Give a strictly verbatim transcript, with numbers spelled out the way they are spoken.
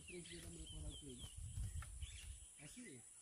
três dias da manhã acordado com ele. É assim mesmo.